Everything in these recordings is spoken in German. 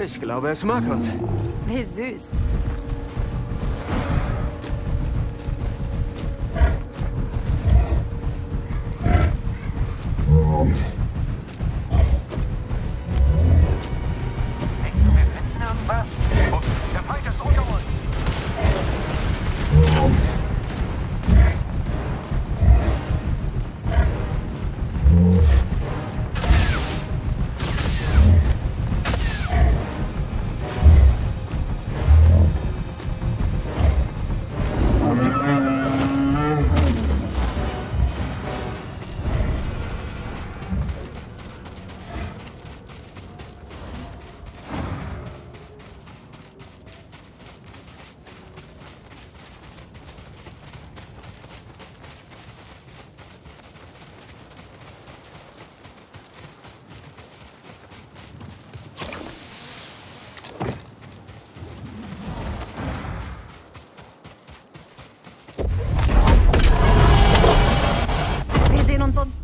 Ich glaube, es mag uns. Wie süß. Der Feind ist unter uns. Wir sehen uns um.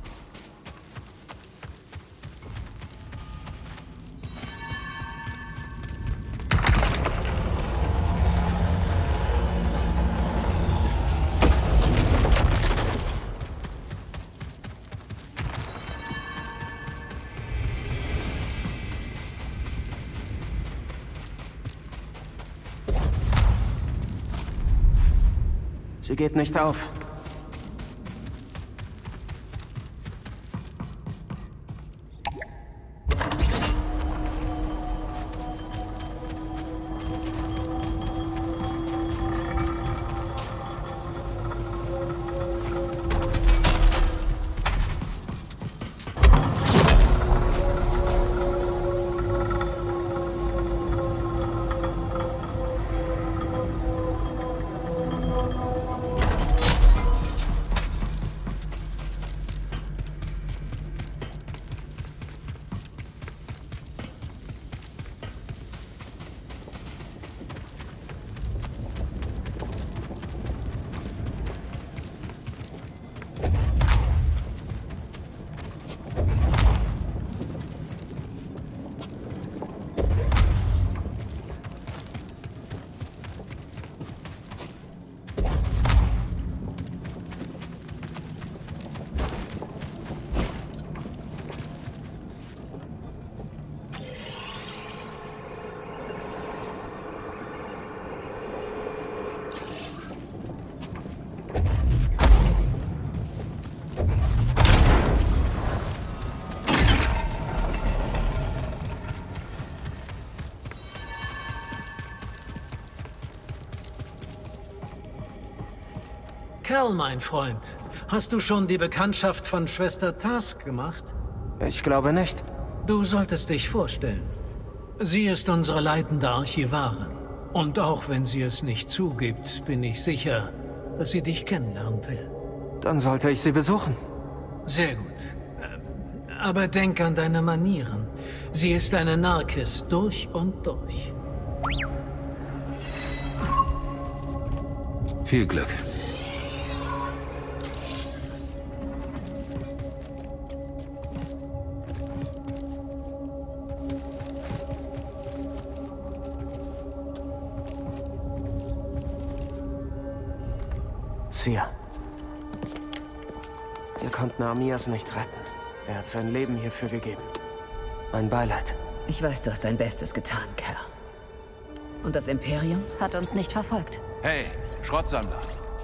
Sie geht nicht auf. Cal, mein Freund, hast du schon die Bekanntschaft von Schwester Task gemacht? Ich glaube nicht. Du solltest dich vorstellen. Sie ist unsere leitende Archivarin. Und auch wenn sie es nicht zugibt, bin ich sicher, dass sie dich kennenlernen will. Dann sollte ich sie besuchen. Sehr gut. Aber denk an deine Manieren. Sie ist eine Narkis durch und durch. Viel Glück. Sia. Wir konnten Amias nicht retten. Er hat sein Leben hierfür gegeben. Mein Beileid. Ich weiß, du hast dein Bestes getan, Cal. Und das Imperium? Hat uns nicht verfolgt. Hey, Schrottsammler.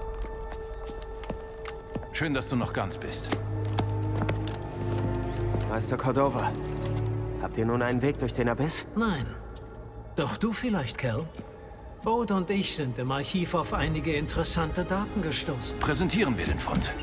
Schön, dass du noch ganz bist. Meister Cordova, habt ihr nun einen Weg durch den Abyss? Nein. Doch du vielleicht, Cal. Bode und ich sind im Archiv auf einige interessante Daten gestoßen. Präsentieren wir den Fund.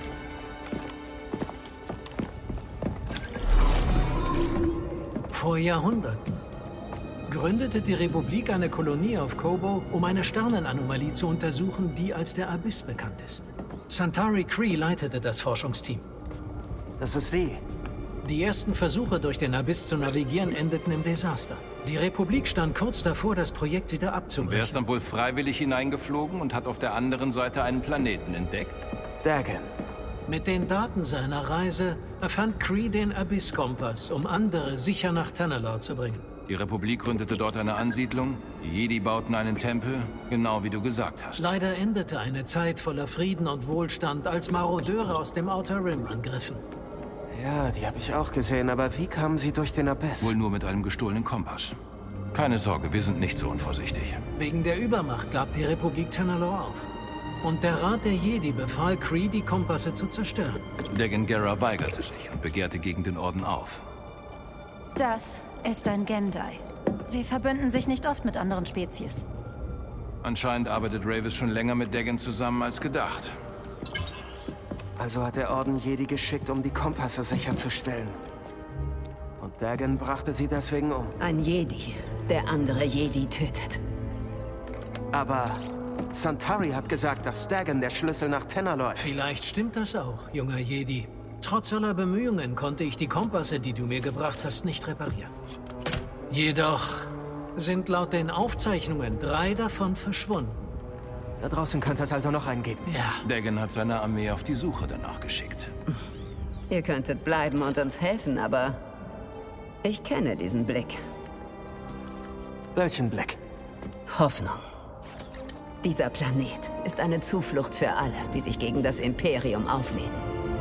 Vor Jahrhunderten gründete die Republik eine Kolonie auf Kobo, um eine Sternenanomalie zu untersuchen, die als der Abyss bekannt ist. Santari Khri leitete das Forschungsteam. Das ist sie. Die ersten Versuche, durch den Abyss zu navigieren, endeten im Desaster. Die Republik stand kurz davor, das Projekt wieder Wer abzubrechen. ist dann wohl freiwillig hineingeflogen und hat auf der anderen Seite einen Planeten entdeckt? Dagan. Mit den Daten seiner Reise erfand Khri den Abyss-Kompass, um andere sicher nach Tanalorr zu bringen. Die Republik gründete dort eine Ansiedlung, die Jedi bauten einen Tempel, genau wie du gesagt hast. Leider endete eine Zeit voller Frieden und Wohlstand, als Marodeure aus dem Outer Rim angriffen. Ja, die habe ich auch gesehen, aber wie kamen sie durch den Abyss? Wohl nur mit einem gestohlenen Kompass. Keine Sorge, wir sind nicht so unvorsichtig. Wegen der Übermacht gab die Republik Tanalorr auf. Und der Rat der Jedi befahl Kree, die Kompasse zu zerstören. Dagan Gera weigerte sich und begehrte gegen den Orden auf. Das ist ein Gendai. Sie verbünden sich nicht oft mit anderen Spezies. Anscheinend arbeitet Rayvis schon länger mit Dagan zusammen als gedacht. Also hat der Orden Jedi geschickt, um die Kompasse sicherzustellen. Und Dagan brachte sie deswegen um. Ein Jedi, der andere Jedi tötet. Aber Santari hat gesagt, dass Dagan der Schlüssel nach Tanalorr ist. Vielleicht stimmt das auch, junger Jedi. Trotz aller Bemühungen konnte ich die Kompasse, die du mir gebracht hast, nicht reparieren. Jedoch sind laut den Aufzeichnungen 3 davon verschwunden. Da draußen könnte es also noch einen geben. Ja. Dagan hat seine Armee auf die Suche danach geschickt. Ihr könntet bleiben und uns helfen, aber ich kenne diesen Blick. Welchen Blick? Hoffnung. Dieser Planet ist eine Zuflucht für alle, die sich gegen das Imperium auflehnen.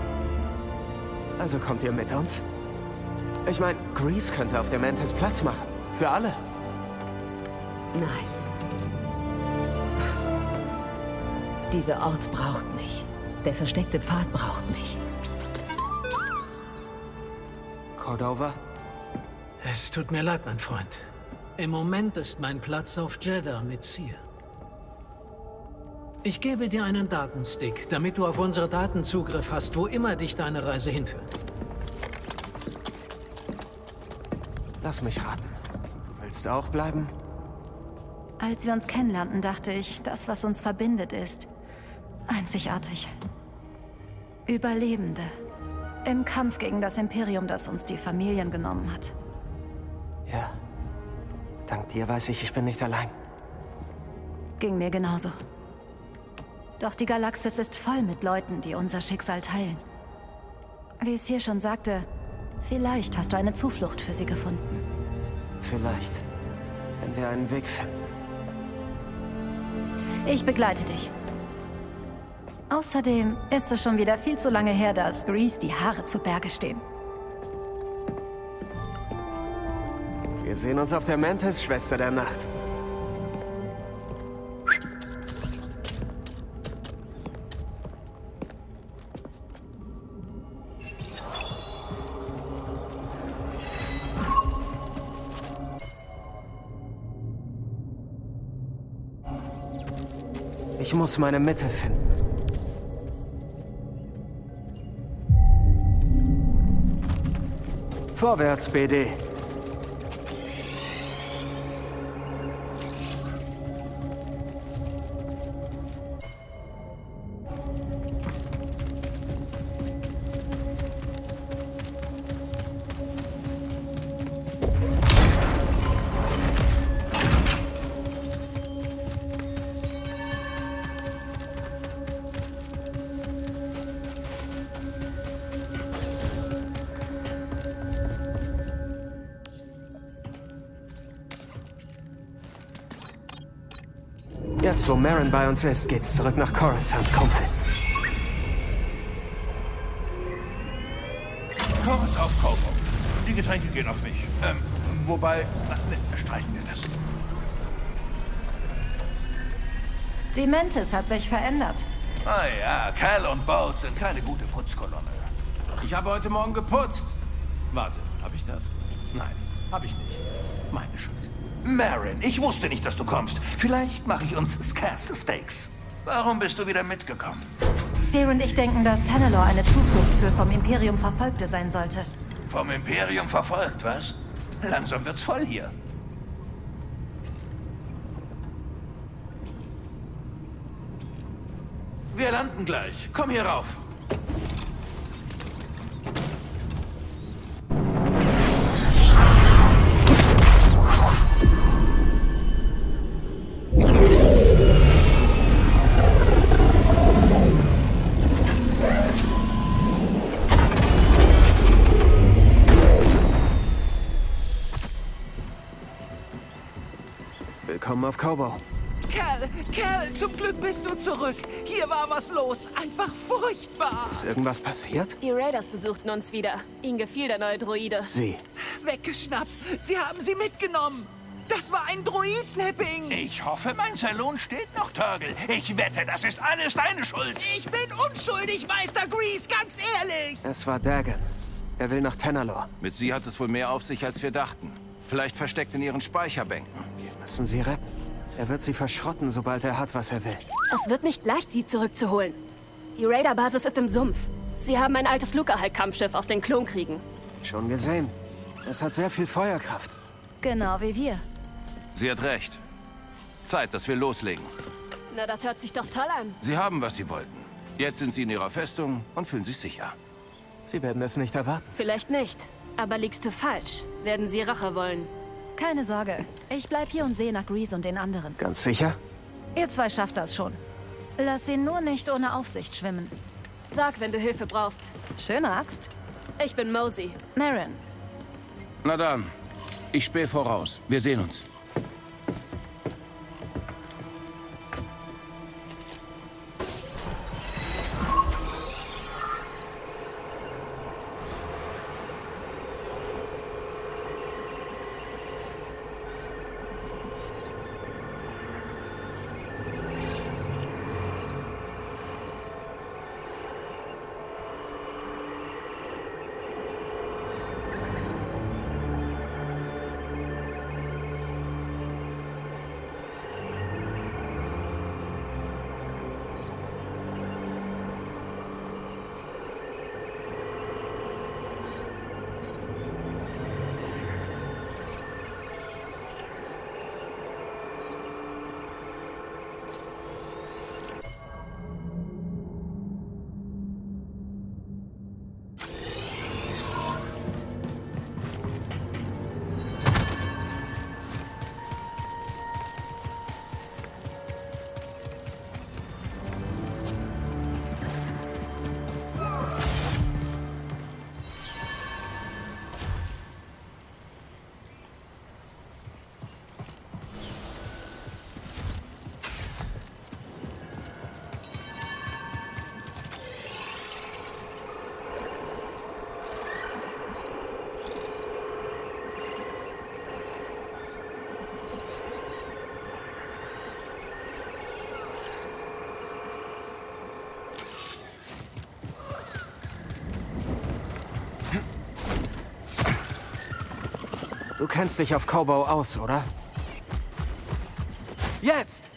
Also kommt ihr mit uns? Ich meine, Grease könnte auf der Mantis Platz machen. Für alle. Nein. Dieser Ort braucht mich. Der versteckte Pfad braucht mich. Cordova? Es tut mir leid, mein Freund. Im Moment ist mein Platz auf Jeddah mit Cere. Ich gebe dir einen Datenstick, damit du auf unsere Daten Zugriff hast, wo immer dich deine Reise hinführt. Lass mich raten. Du willst auch bleiben? Als wir uns kennenlernten, dachte ich, das, was uns verbindet, ist einzigartig. Überlebende. Im Kampf gegen das Imperium, das uns die Familien genommen hat. Ja. Dank dir weiß ich bin nicht allein. Ging mir genauso. Doch die Galaxis ist voll mit Leuten, die unser Schicksal teilen. Wie es hier schon sagte, vielleicht hast du eine Zuflucht für sie gefunden. Vielleicht. Wenn wir einen Weg finden. Ich begleite dich. Außerdem ist es schon wieder viel zu lange her, dass Grease die Haare zu Berge stehen. Wir sehen uns auf der Mantis, Schwester der Nacht. Ich muss meine Mitte finden. Vorwärts, BD. Jetzt, wo Merrin bei uns ist, geht's zurück nach Coruscant, Kumpel. Kurs auf Kobo. Die Getränke gehen auf mich. Wobei, streichen wir das. Die Mantis hat sich verändert. Ah ja, Cal und Bolt sind keine gute Putzkolonne. Ich habe heute Morgen geputzt. Warte, habe ich das? Nein, habe ich nicht. Meine Schuld. Merrin, ich wusste nicht, dass du kommst. Vielleicht mache ich uns Scarce Steaks. Warum bist du wieder mitgekommen? Cere und ich denken, dass Tanalorr eine Zuflucht für vom Imperium Verfolgte sein sollte. Vom Imperium verfolgt, was? Langsam wird's voll hier. Wir landen gleich. Komm hier rauf. mitgenommen auf Kobo. Kerl, zum Glück bist du zurück. Hier war was los. Einfach furchtbar. Ist irgendwas passiert? Die Raiders besuchten uns wieder. Ihnen gefiel der neue Droide. Sie. Weggeschnappt. Sie haben sie mitgenommen. Das war ein Droidenhipping. Ich hoffe, mein Salon steht noch, Turgle. Ich wette, das ist alles deine Schuld. Ich bin unschuldig, Meister Grease, ganz ehrlich. Es war Dagan. Er will nach Tenalor. Mit sie hat es wohl mehr auf sich, als wir dachten. Vielleicht versteckt in ihren Speicherbänken. Wir müssen sie retten. Er wird sie verschrotten, sobald er hat, was er will. Es wird nicht leicht, sie zurückzuholen. Die Raider-Basis ist im Sumpf. Sie haben ein altes Lucahulk-Kampfschiff aus den Klonkriegen. Schon gesehen. Es hat sehr viel Feuerkraft. Genau wie wir. Sie hat recht. Zeit, dass wir loslegen. Na, das hört sich doch toll an. Sie haben, was sie wollten. Jetzt sind sie in ihrer Festung und fühlen sich sicher. Sie werden es nicht erwarten. Vielleicht nicht. Aber liegst du falsch. Werden sie Rache wollen. Keine Sorge. Ich bleib hier und sehe nach Grease und den anderen. Ganz sicher? Ihr zwei schafft das schon. Lass sie nur nicht ohne Aufsicht schwimmen. Sag, wenn du Hilfe brauchst. Schöne Axt. Ich bin Mosey. Marin. Na dann, ich spähe voraus. Wir sehen uns. Du kennst dich auf Kobo aus, oder? Jetzt!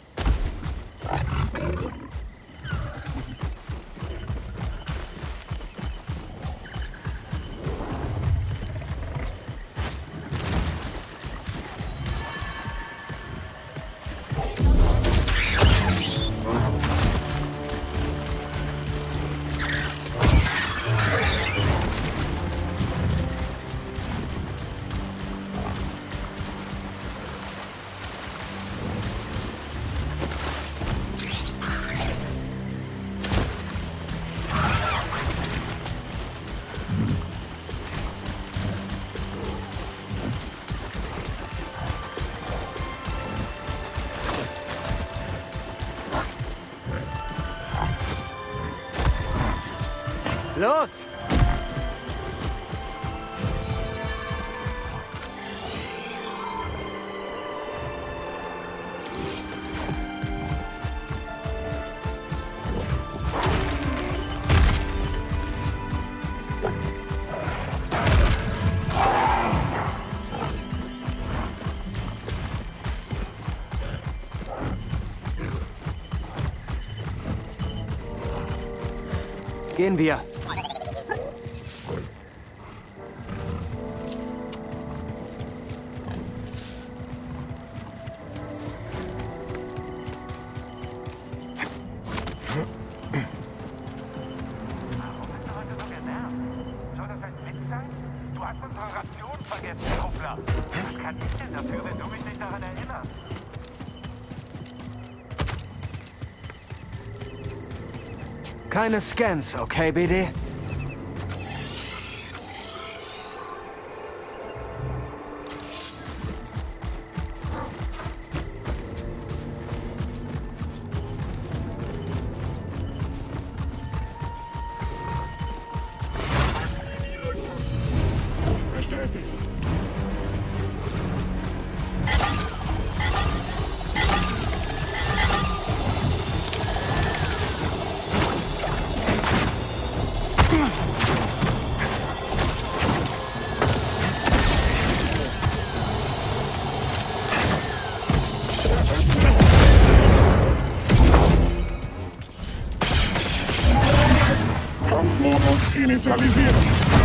Los! Gehen wir. Keine Scans, okay, BD? initialisieren.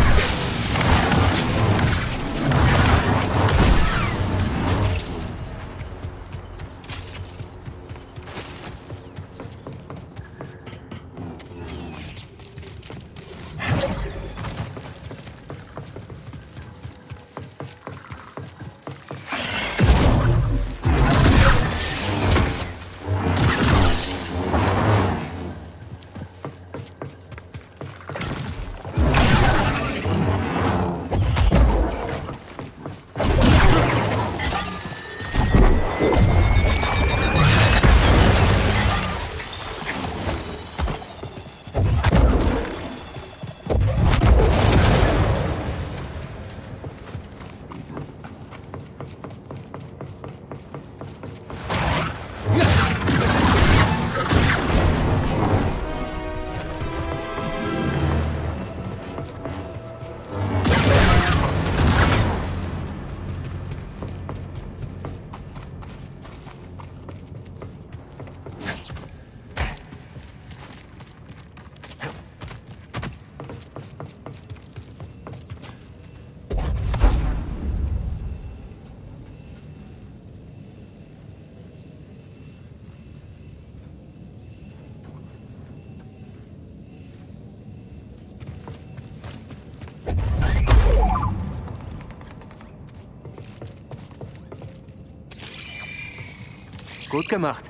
Gut gemacht.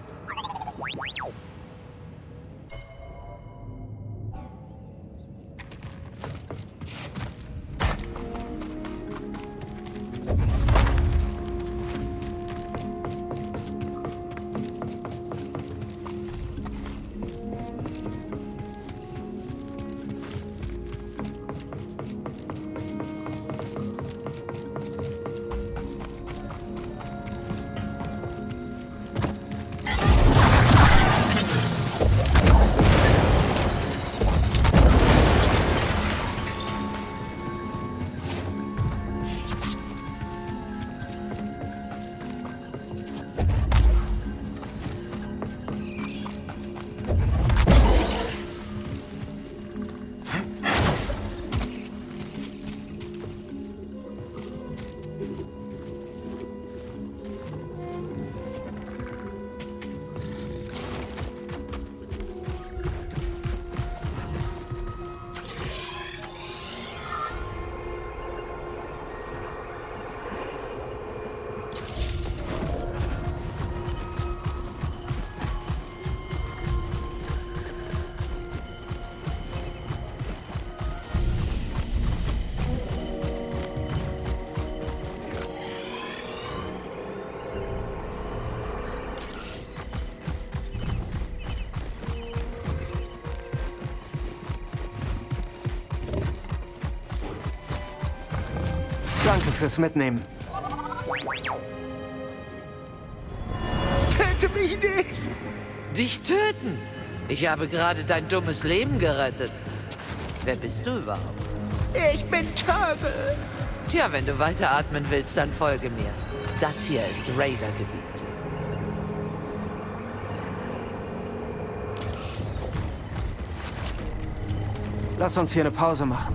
Danke fürs Mitnehmen. Töte mich nicht! Dich töten? Ich habe gerade dein dummes Leben gerettet. Wer bist du überhaupt? Ich bin Turgle. Tja, wenn du weiteratmen willst, dann folge mir. Das hier ist Raider-Gebiet. Lass uns hier eine Pause machen.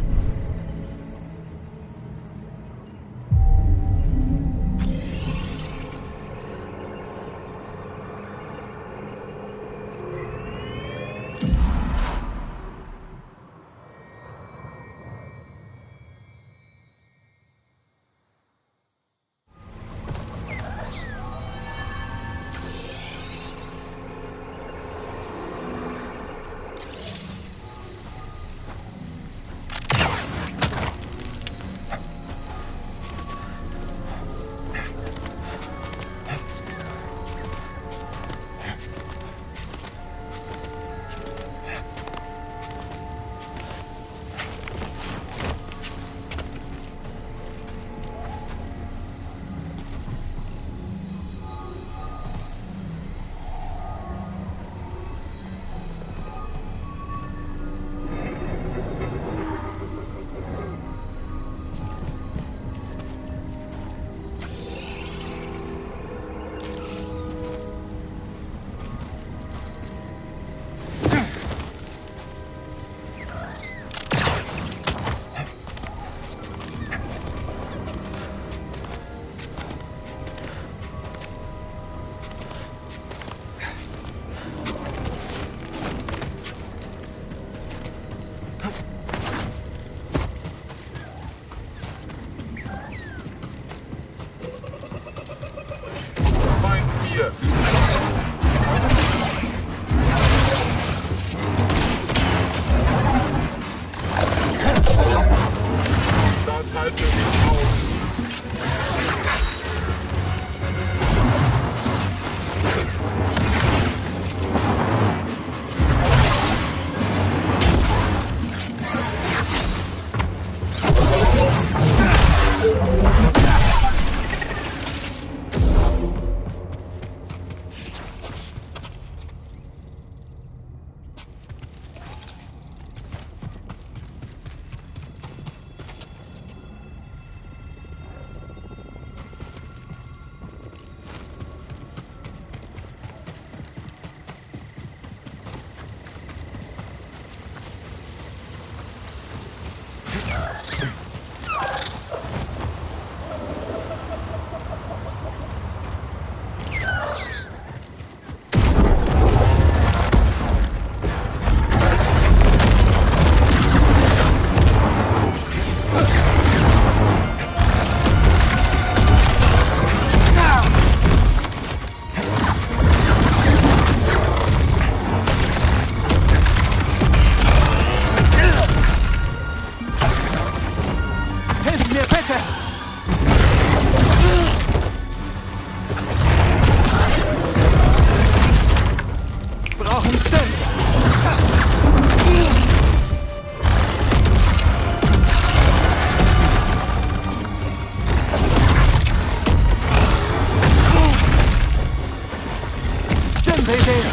BD!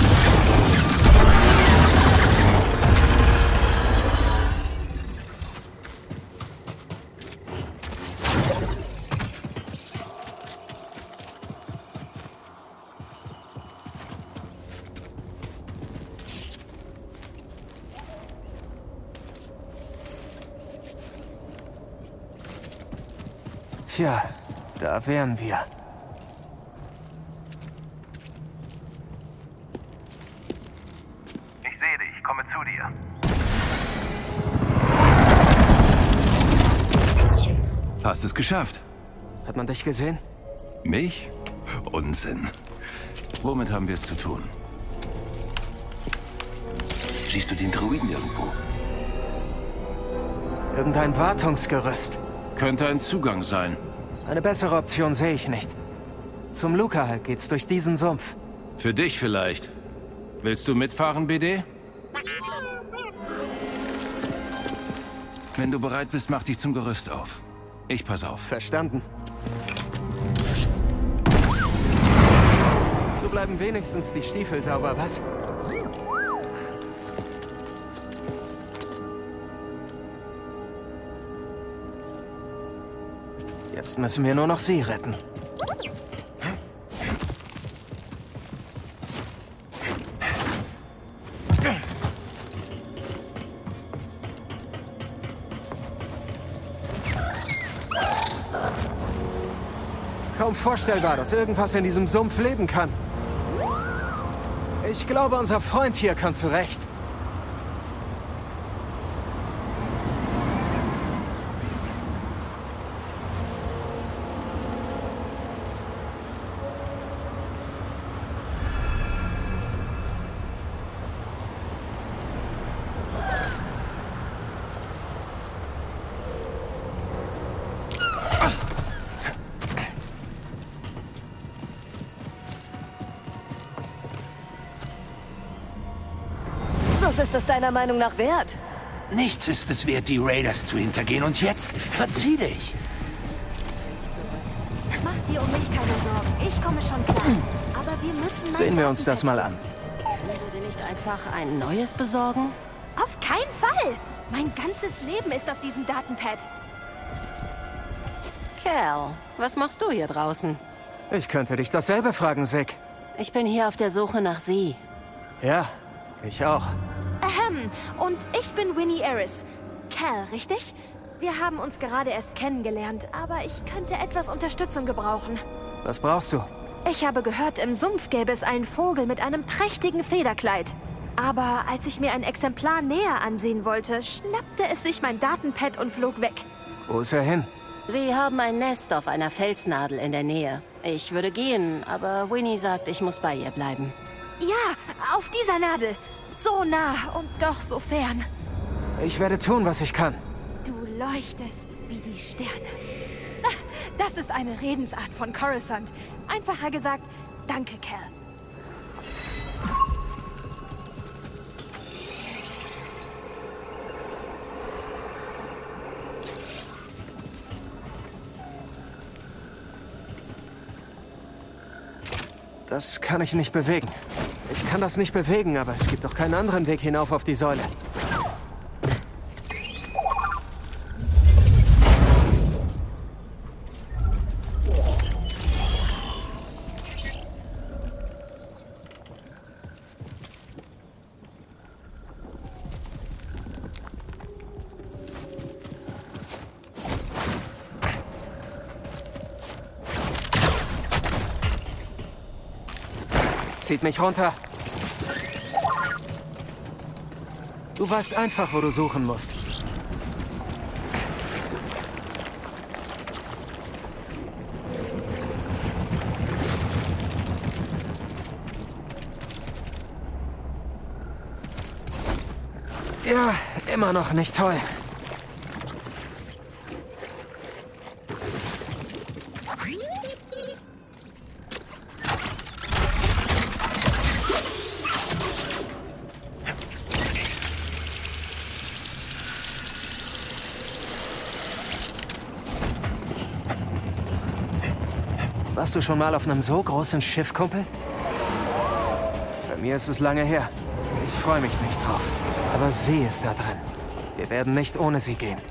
Tja, da wären wir. Ich sehe dich, komme zu dir. Hast es geschafft. Hat man dich gesehen? Mich? Unsinn. Womit haben wir es zu tun? Siehst du den Druiden irgendwo? Irgendein Wartungsgerüst. Könnte ein Zugang sein. Eine bessere Option sehe ich nicht. Zum Luca-Hulk geht's durch diesen Sumpf. Für dich vielleicht. Willst du mitfahren, BD? Wenn du bereit bist, mach dich zum Gerüst auf. Ich pass auf. Verstanden. So bleiben wenigstens die Stiefel sauber, was? Jetzt müssen wir nur noch sie retten. Kaum vorstellbar, dass irgendwas in diesem Sumpf leben kann. Ich glaube, unser Freund hier kann zurecht. Was ist das deiner Meinung nach wert? Nichts ist es wert, die Raiders zu hintergehen. Und jetzt verzieh dich. Mach dir um mich keine Sorgen. Ich komme schon klar. Aber wir müssen... Sehen wir uns das mal an. Können wir dir nicht einfach ein neues besorgen? Auf keinen Fall! Mein ganzes Leben ist auf diesem Datenpad. Cal, was machst du hier draußen? Ich könnte dich dasselbe fragen, Zig. Ich bin hier auf der Suche nach Sie. Ja, ich auch. Und ich bin Winnie Eris. Cal, richtig? Wir haben uns gerade erst kennengelernt, aber ich könnte etwas Unterstützung gebrauchen. Was brauchst du? Ich habe gehört, im Sumpf gäbe es einen Vogel mit einem prächtigen Federkleid. Aber als ich mir ein Exemplar näher ansehen wollte, schnappte es sich mein Datenpad und flog weg. Wo ist er hin? Sie haben ein Nest auf einer Felsnadel in der Nähe. Ich würde gehen, aber Winnie sagt, ich muss bei ihr bleiben. Ja, auf dieser Nadel. So nah und doch so fern. Ich werde tun, was ich kann. Du leuchtest wie die Sterne. Das ist eine Redensart von Coruscant. Einfacher gesagt, danke, Cal. Das kann ich nicht bewegen. Ich kann das nicht bewegen, aber es gibt doch keinen anderen Weg hinauf auf die Säule. Zieht mich runter. Du weißt einfach, wo du suchen musst. Ja, immer noch nicht toll. Warst du schon mal auf einem so großen Schiff, Kumpel? mir ist es lange her. Ich freue mich nicht drauf. Aber sie ist da drin. Wir werden nicht ohne sie gehen.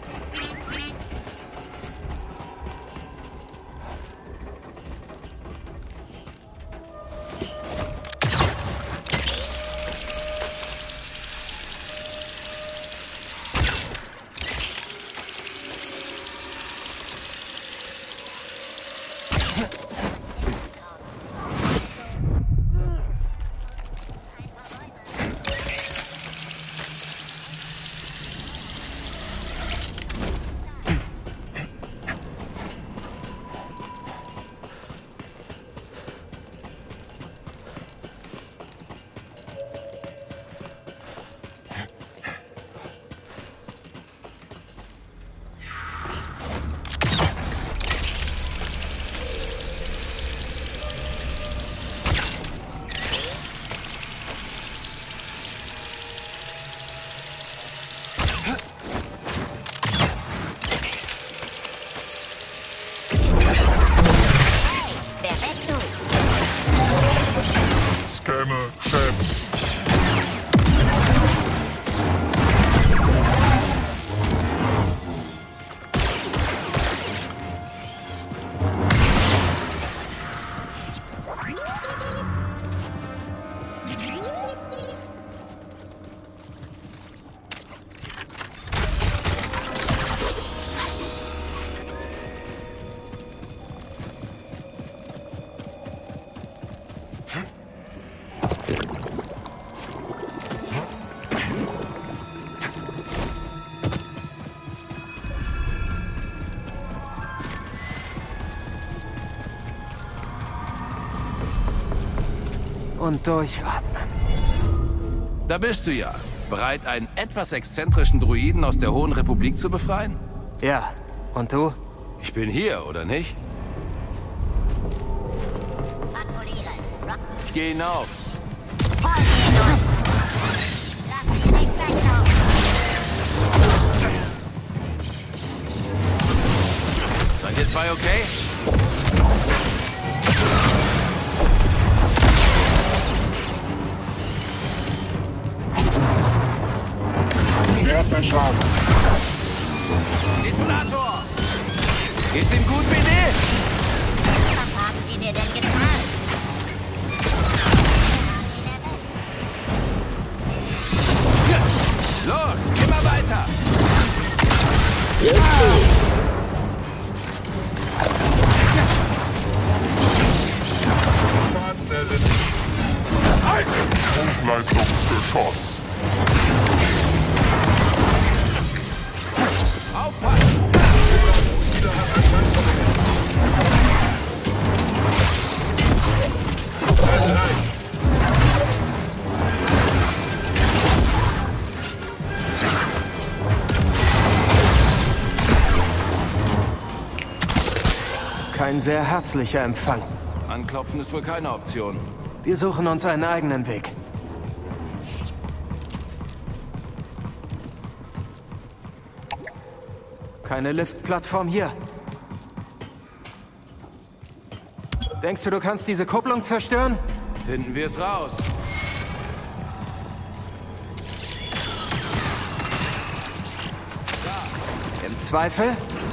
Und durchatmen. Da bist du ja. Bereit, einen etwas exzentrischen Druiden aus der Hohen Republik zu befreien? Ja. Und du? Ich bin hier, oder nicht? Ich gehe hinauf. Seid ihr zwei okay? Schaden. Detonator! Geht's ihm gut, BD? Was haben Sie mir denn getan? Los, immer weiter! Hochleistungsgeschoss. Kein sehr herzlicher Empfang. Anklopfen ist wohl keine Option. Wir suchen uns einen eigenen Weg. Keine Liftplattform hier. Denkst du, du kannst diese Kupplung zerstören? Finden wir es raus. Im Zweifel?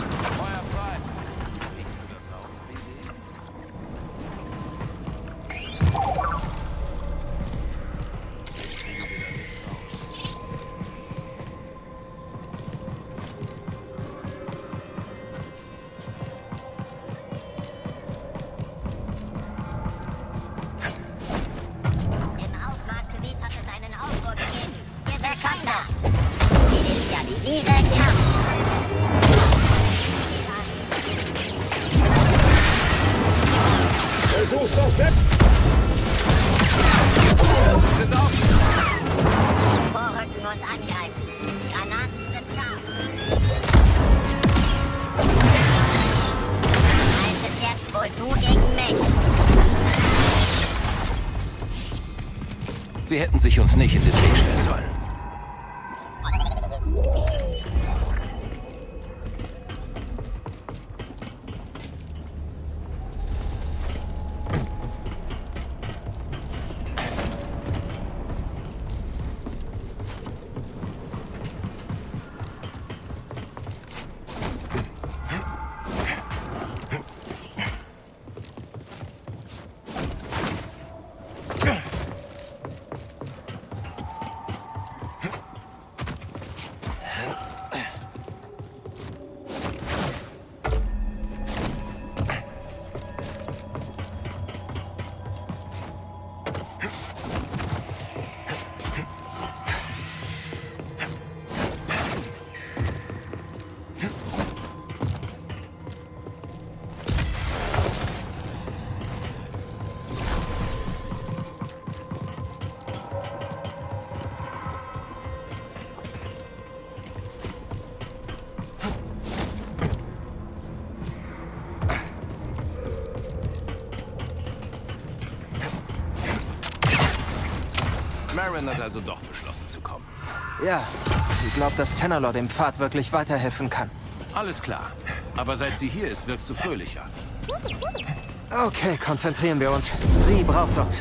Sie hätten sich uns nicht in den Weg stellen sollen. Merrin hat also doch beschlossen zu kommen. Ja, sie glaubt, dass Tenalor dem Pfad wirklich weiterhelfen kann. Alles klar. Aber seit sie hier ist, wirkst du fröhlicher. Okay, konzentrieren wir uns. Sie braucht uns.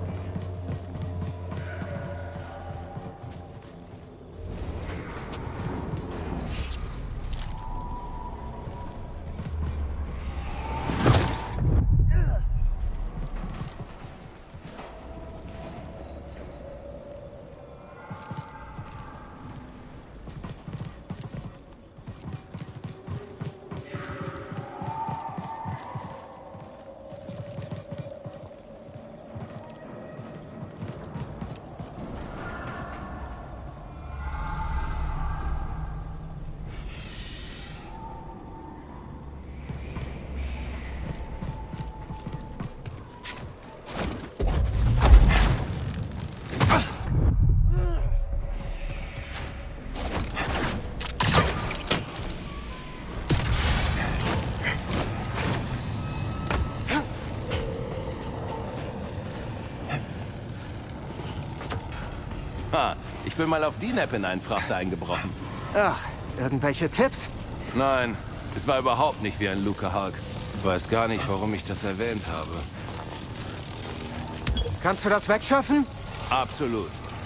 Ich bin mal auf DNAP in einen Frachter eingebrochen. Ach, irgendwelche Tipps? Nein, es war überhaupt nicht wie ein Luca Hulk. Ich weiß gar nicht, warum ich das erwähnt habe. Kannst du das wegschaffen? Absolut.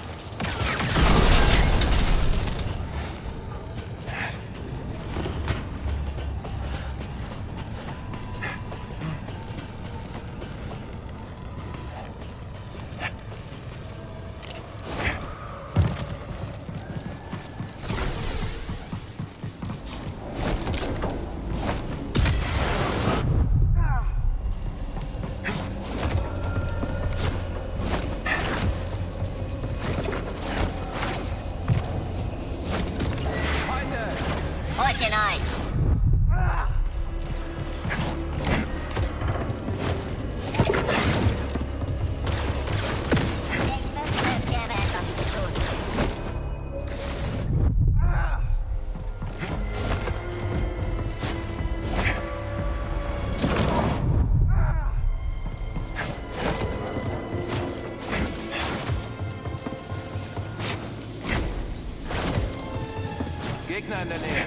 Gegner in der Nähe.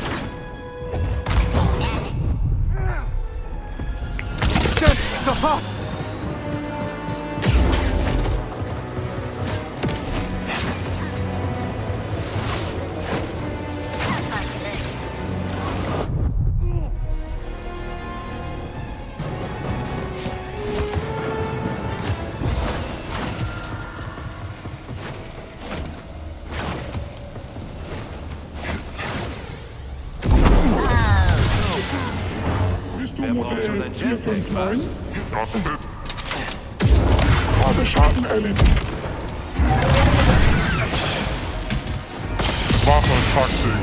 Stimmt, sofort! Modell 459. Das ist. Habe Schaden erlitten. Waffentaktik.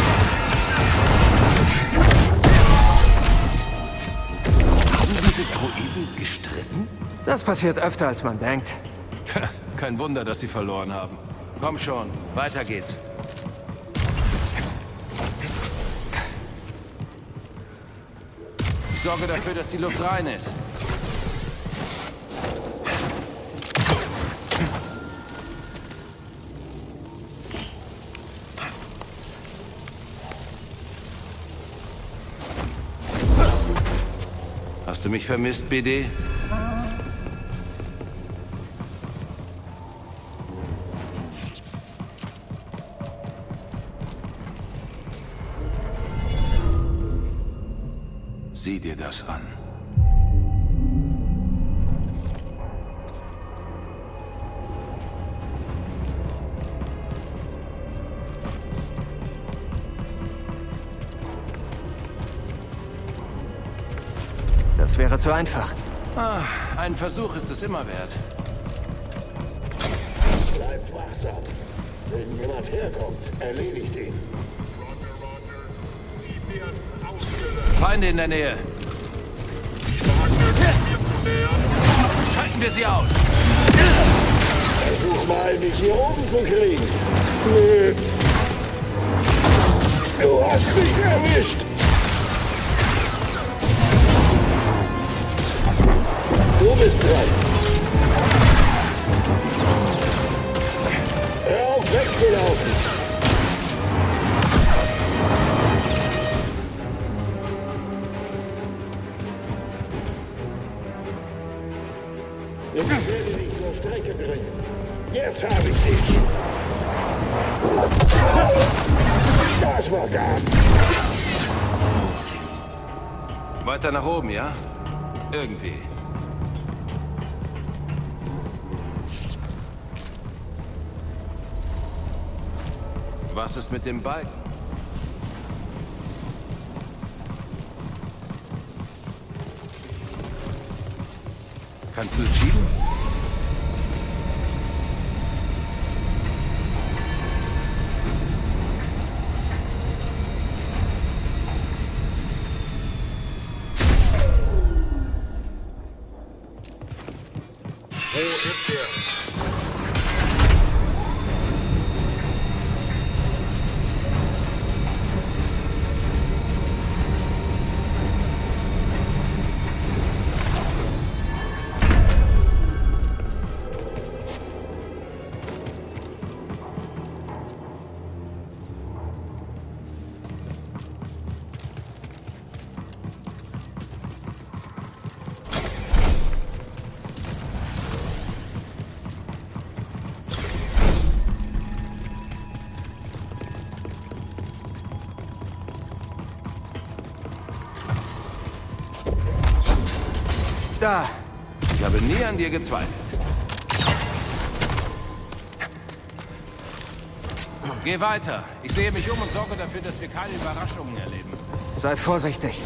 Haben diese Droiden gestritten? Das passiert öfter, als man denkt. Kein Wunder, dass sie verloren haben. Komm schon, weiter geht's. Ich sorge dafür, dass die Luft rein ist. Hast du mich vermisst, BD? Sieh dir das an. Das wäre zu einfach. Ah, ein Versuch ist es immer wert. Bleibt wachsam. Wenn jemand herkommt, erledigt ihn. Feinde in der Nähe. Schalten wir sie aus. Versuch mal, mich hier oben zu kriegen. Nö. Du hast mich erwischt. Du bist dran. bringen. Jetzt habe ich dich. Das war gar. Weiter nach oben, ja? Irgendwie. Was ist mit dem Balken? Kannst du es schieben? Wo ist er? Da! Ich habe nie an dir gezweifelt. Geh weiter. Ich sehe mich um und sorge dafür, dass wir keine Überraschungen erleben. Sei vorsichtig.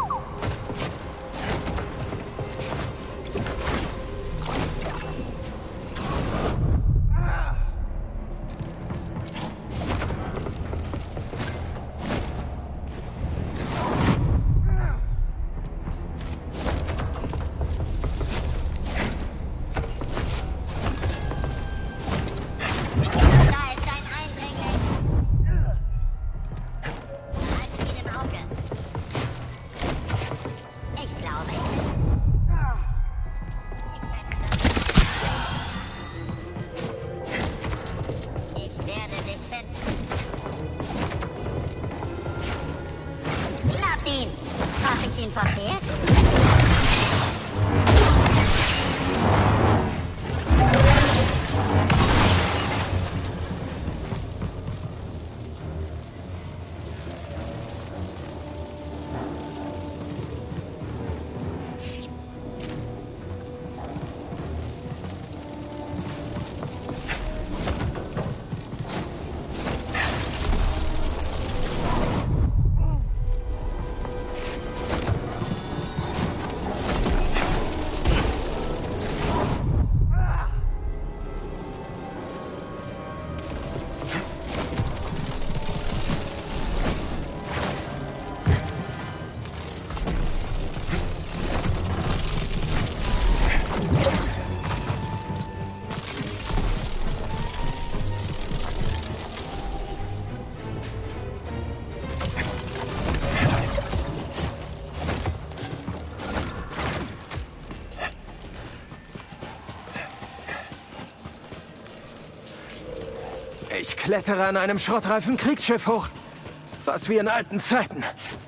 Ich klettere an einem schrottreifen Kriegsschiff hoch. Fast wie in alten Zeiten.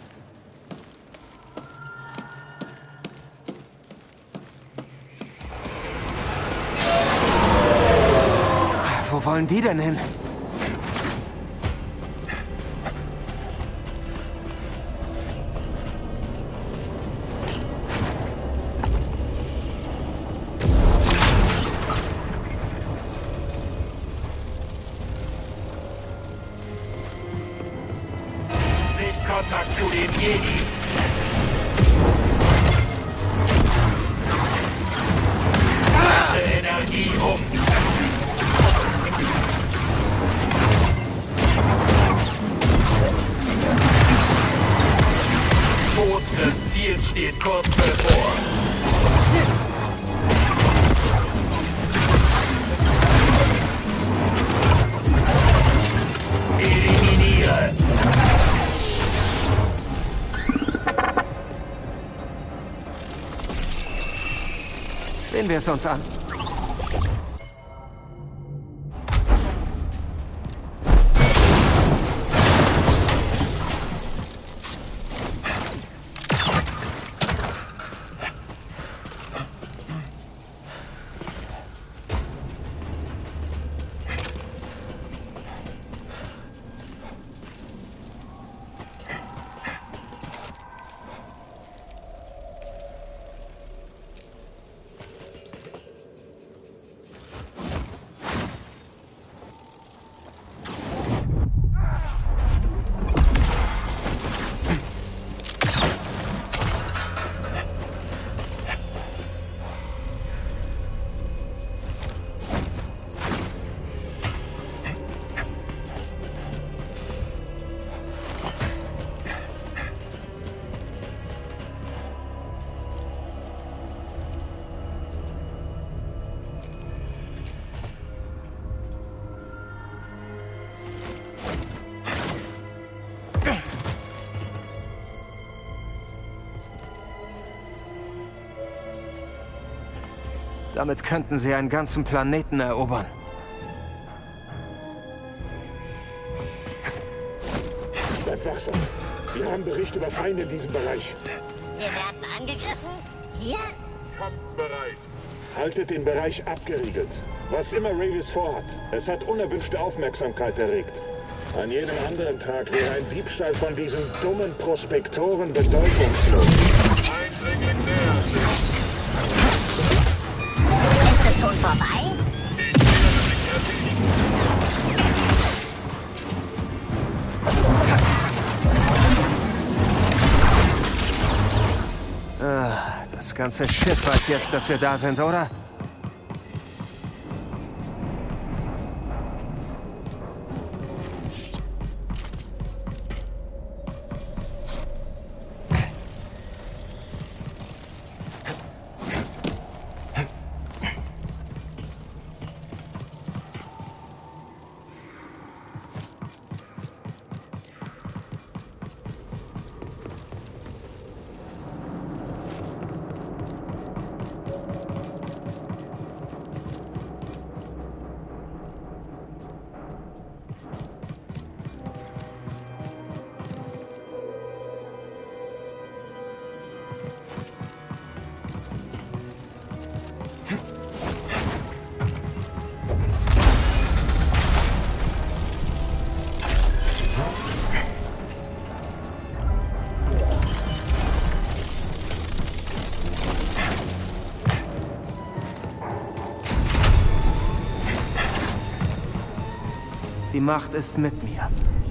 Wo wollen die denn hin? Sichtkontakt zu den Jedi. Lasse Energie um. Tod des Ziels steht kurz bevor. Eliminiere. Sehen wir es uns an. Damit könnten sie einen ganzen Planeten erobern. Bleibt wachsam. Wir haben Bericht über Feinde in diesem Bereich. Wir werden angegriffen? Hier? Kampfbereit. Haltet den Bereich abgeriegelt. Was immer Rayvis vorhat, es hat unerwünschte Aufmerksamkeit erregt. An jedem anderen Tag wäre ein Diebstahl von diesen dummen Prospektoren bedeutungslos. Eindringling nähert sich. Ist es schon vorbei? Das ganze Schiff weiß jetzt, dass wir da sind, oder? Die Macht ist mit mir.